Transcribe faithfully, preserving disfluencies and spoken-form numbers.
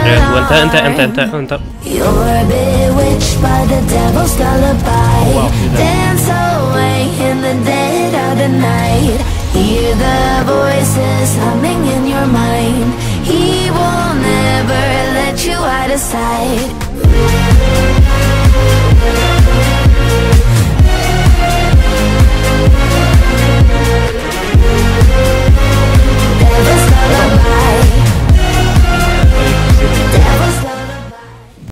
وانت انت انت انت انت You're bewitched by the devil's lullaby. Dance away in the dead of the night. Hear the voices humming in your mind. He will never let you out of sight.